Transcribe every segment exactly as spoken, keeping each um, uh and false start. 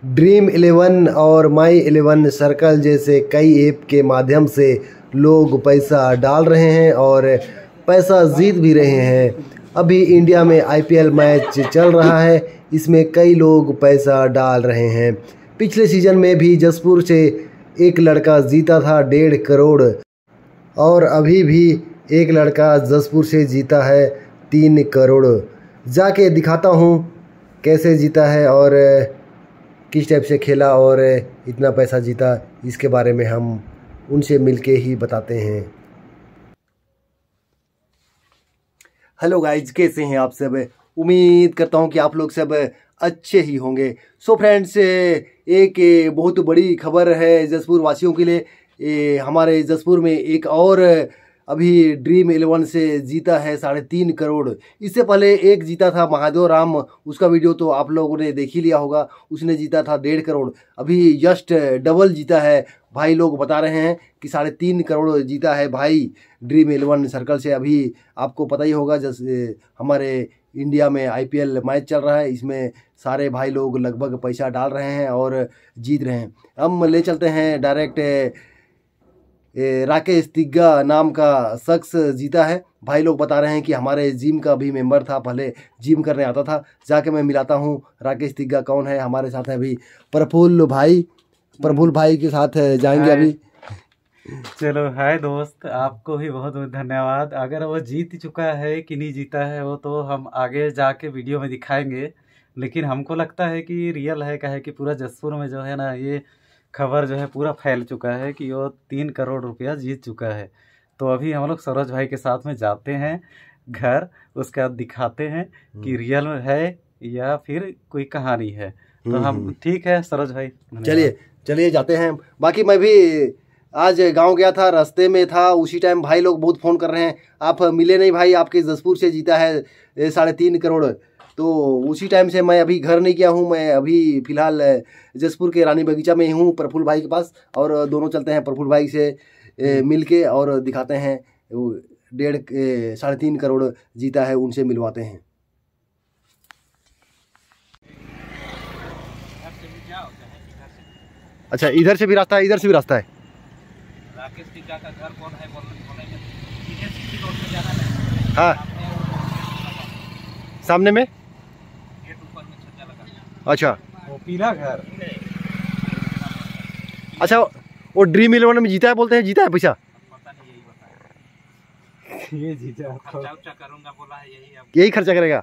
Dream eleven और माई eleven circle जैसे कई ऐप के माध्यम से लोग पैसा डाल रहे हैं और पैसा जीत भी रहे हैं। अभी इंडिया में आईपीएल मैच चल रहा है, इसमें कई लोग पैसा डाल रहे हैं। पिछले सीज़न में भी जसपुर से एक लड़का जीता था डेढ़ करोड़ और अभी भी एक लड़का जसपुर से जीता है तीन करोड़। जाके दिखाता हूँ कैसे जीता है और किस टाइप से खेला और इतना पैसा जीता, इसके बारे में हम उनसे मिलके ही बताते हैं। हेलो गाइज, कैसे हैं आप सब? उम्मीद करता हूं कि आप लोग सब अच्छे ही होंगे। सो फ्रेंड्स, एक बहुत बड़ी खबर है जसपुर वासियों के लिए। ए, हमारे जसपुर में एक और अभी ड्रीम इलेवन से जीता है साढ़े तीन करोड़। इससे पहले एक जीता था महादेव राम, उसका वीडियो तो आप लोगों ने देख ही लिया होगा, उसने जीता था डेढ़ करोड़। अभी जस्ट डबल जीता है। भाई लोग बता रहे हैं कि साढ़े तीन करोड़ जीता है भाई ड्रीम इलेवन सर्कल से। अभी आपको पता ही होगा, जैसे हमारे इंडिया में आईपीएल मैच चल रहा है, इसमें सारे भाई लोग लगभग पैसा डाल रहे हैं और जीत रहे हैं। हम ले चलते हैं डायरेक्ट। राकेश तिग्गा नाम का शख्स जीता है। भाई लोग बता रहे हैं कि हमारे जिम का भी मेंबर था, पहले जिम करने आता था। जाके मैं मिलाता हूँ राकेश तिग्गा कौन है। हमारे साथ है अभी प्रफुल्ल भाई, प्रफुल्ल भाई के साथ जाएंगे अभी। चलो, हाय दोस्त, आपको भी बहुत बहुत धन्यवाद। अगर वो जीत चुका है कि नहीं जीता है वो तो हम आगे जाके वीडियो में दिखाएंगे, लेकिन हमको लगता है कि रियल है। क्या है कि पूरा जसपुर में जो है ना, ये खबर जो है पूरा फैल चुका है कि वो तीन करोड़ रुपया जीत चुका है। तो अभी हम लोग सरोज भाई के साथ में जाते हैं घर, उसके बाद दिखाते हैं कि रियल में है या फिर कोई कहानी है। तो हम ठीक है सरोज भाई, चलिए चलिए जाते हैं। बाकी मैं भी आज गांव गया था, रास्ते में था, उसी टाइम भाई लोग बहुत फ़ोन कर रहे हैं, आप मिले नहीं भाई, आपके जसपुर से जीता है साढ़े तीन करोड़। तो उसी टाइम से मैं अभी घर नहीं गया हूँ। मैं अभी फ़िलहाल जसपुर के रानी बगीचा में ही हूँ प्रफुल्ल भाई के पास, और दोनों चलते हैं प्रफुल्ल भाई से मिल के और दिखाते हैं डेढ़ साढ़े तीन करोड़ जीता है, उनसे मिलवाते हैं। अच्छा, इधर से भी रास्ता है, इधर से भी रास्ता है। राकेश तिग्गा का घर कौन है? पीछे सीधी रोड पे जाना है। हाँ, सामने में गेट ऊपर में छज्जा लगा। अच्छा, वो पीला घर। अच्छा, वो ड्रीम इलेवन में जीता है, बोलते हैं जीता है पैसा। पता नहीं, यही बताया ये जीता। खर्चा उच्चा करूंगा बोला है, यही अब यही खर्चा करेगा।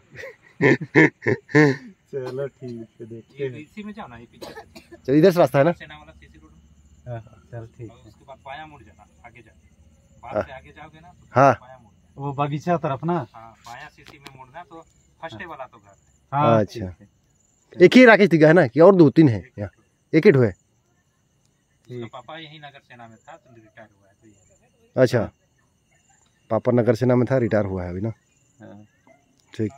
चलो ठीक है, देखते हैं। इसी में जाओ ना, ये पीछे चल, इधर से रास्ता है ना। सेना वाला सीसी रोड। हां, चल ठीक है। उसके बाद पाया मुड़ जाना, आगे जा, बाहर से आगे जाओगे ना तो हाँ, पाया मुड़, वो बगीचा तरफ ना। हां, पाया सीसी में मुड़ना तो फर्स्ट वाला तो घर। हाँ, अच्छा, एक ही राकेश तिग्गा है ना कि और दो तीन है? यहाँ एक ही है। पापा यही नगर सेना में था तो रिटायर हुआ है तो। अच्छा, पापा नगर सेना में था, रिटायर हुआ है अभी ना। ठीक,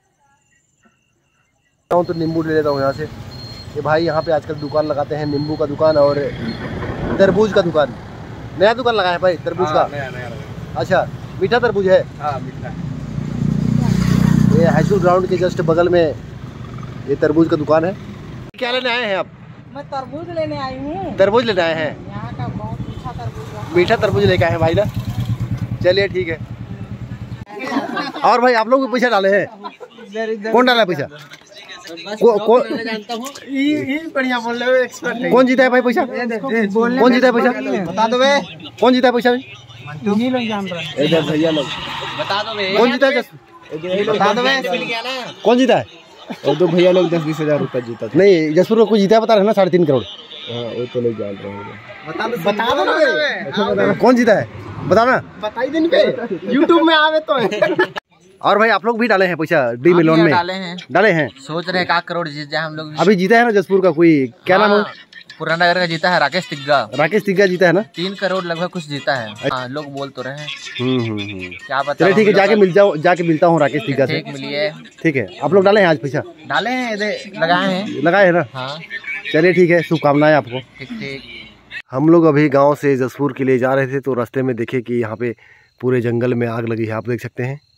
तो नींबू ले लेता हूँ यहाँ से। ये भाई यहाँ पे आजकल दुकान लगाते हैं, नींबू का दुकान और तरबूज का दुकान। नया दुकान लगा है भाई तरबूज का? नया नया लगा। अच्छा, मीठा तरबूज है? हाँ, मीठा। ये हाई स्कूल ग्राउंड के जस्ट बगल में ये तरबूज का दुकान है। क्या लेने आए हैं आप? मैं तरबूज लेने आई हूँ। तरबूज लेने आए हैं? यहाँ का बहुत मीठा तरबूज। मीठा तरबूज लेके आए हैं भाई ना। चलिए ठीक है। और भाई आप लोग भी पैसा डाले हैं? कौन डाला है पैसा? को, को, बढ़िया बोल रहे हो, एक्सपर्ट। कौन जीता है भाई पैसा? कौन जीता है पैसा? बता दो बे, कौन जीता है पैसा? तुम लोग जान रहे हैं। इधर भैया लोग बता दो बे, कौन जीता है? बता दो बे, कौन जीता है? और दो भैया लोग दस बीस हजार रुपया जीता था। नहीं, जसपुर को कोई जीता है बता रहे हैं ना साढ़े तीन करोड़। हाँ, वो तो लोग जान रहे हैं। बता दो, बता दो बे, कौन जीता है बताना। बता ही दिन पे यूट्यूब में आवे तो। और भाई आप लोग भी डाले हैं पैसा ड्रीम इलेवन में? डाले हैं, डाले हैं। सोच रहे हैं एक करोड़ जीत जाए हम लोग। अभी जीता है ना जसपुर का कोई, क्या नाम है? पुराना नगर का जीता है राकेश तिग्गा। राकेश तिग्गा जीता है ना? तीन करोड़ लगभग कुछ जीता है। हाँ, लोग बोल तो रहे हैं। हम्म हम्म क्या बता। चलिए ठीक है, जाके मिल जाओ, जाके मिलता हूँ राकेश तिग्गा से। ठीक, मिलिए। ठीक है, आप लोग डाले हैं आज पैसा? डाले हैं, इधर लगाए हैं। लगाए हैं ना? हाँ, चलिए ठीक है, शुभकामनाएं आपको। ठीक ठीक। हम लोग अभी गांव से जसपुर के लिए जा रहे थे, तो रास्ते में देखे कि यहाँ पे पूरे जंगल में आग लगी है। आप देख सकते हैं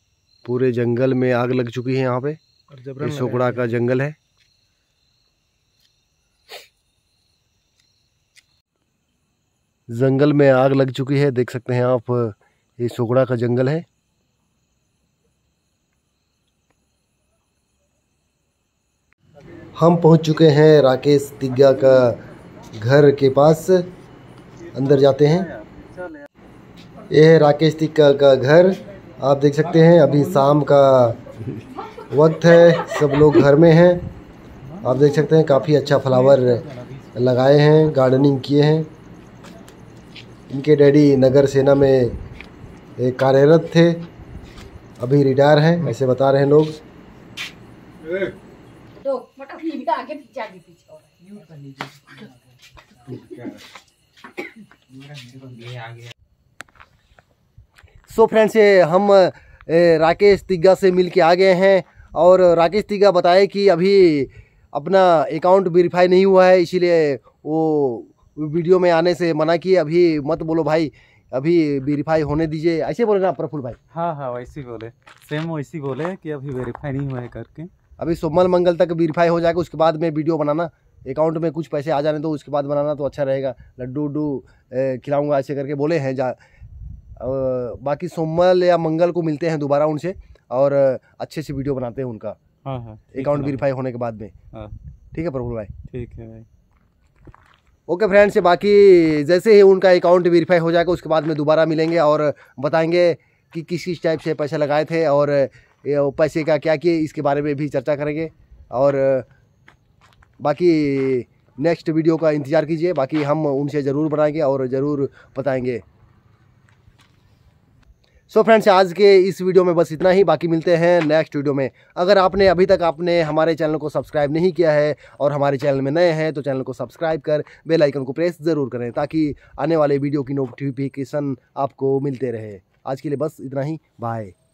पूरे जंगल में आग लग चुकी है। यहाँ पे सोकड़ा का जंगल है जंगल में आग लग चुकी है, देख सकते हैं आप, ये सोगड़ा का जंगल है। हम पहुंच चुके हैं राकेश तिग्गा का घर के पास, अंदर जाते हैं। ये है राकेश तिग्गा का घर, आप देख सकते हैं। अभी शाम का वक्त है, सब लोग घर में हैं। आप देख सकते हैं काफ़ी अच्छा फ्लावर लगाए हैं, गार्डनिंग किए हैं। इनके डैडी नगर सेना में कार्यरत थे, अभी रिटायर हैं, ऐसे बता रहे हैं लोग। सो फ्रेंड्स, ये हम राकेश तिग्गा से मिल के आ गए हैं और राकेश तिग्गा बताए कि अभी अपना अकाउंट वेरीफाई नहीं हुआ है, इसीलिए वो वीडियो में आने से मना किए। अभी मत बोलो भाई, अभी वेरीफाई होने दीजिए, ऐसे बोले ना प्रफुल्ल भाई? हाँ हाँ वैसे ही बोले, सेम वैसे ही बोले कि अभी वेरीफाई नहीं हुआ है करके। अभी सोमवार मंगल तक वेरीफाई हो जाएगा, उसके बाद में वीडियो बनाना, अकाउंट में कुछ पैसे आ जाने तो उसके बाद बनाना तो अच्छा रहेगा। लड्डू उड्डू खिलाऊंगा ऐसे करके बोले हैं। जा बाकी सोमवार या मंगल को मिलते हैं दोबारा उनसे और अच्छे से वीडियो बनाते हैं उनका। हाँ हाँ अकाउंट वेरीफाई होने के बाद में। हाँ ठीक है प्रफुल्ल भाई? ठीक है भाई। ओके फ्रेंड्स, बाकी जैसे ही उनका अकाउंट वेरीफाई हो जाएगा उसके बाद में दोबारा मिलेंगे और बताएंगे कि किस किस टाइप से पैसे लगाए थे और पैसे का क्या किए, इसके बारे में भी चर्चा करेंगे। और बाकी नेक्स्ट वीडियो का इंतज़ार कीजिए, बाकी हम उनसे ज़रूर बनाएंगे और ज़रूर बताएंगे। सो so फ्रेंड्स, आज के इस वीडियो में बस इतना ही, बाकी मिलते हैं नेक्स्ट वीडियो में। अगर आपने अभी तक आपने हमारे चैनल को सब्सक्राइब नहीं किया है और हमारे चैनल में नए हैं तो चैनल को सब्सक्राइब कर बेल आइकन को प्रेस ज़रूर करें ताकि आने वाले वीडियो की नोटिफिकेशन आपको मिलते रहे। आज के लिए बस इतना ही, बाय।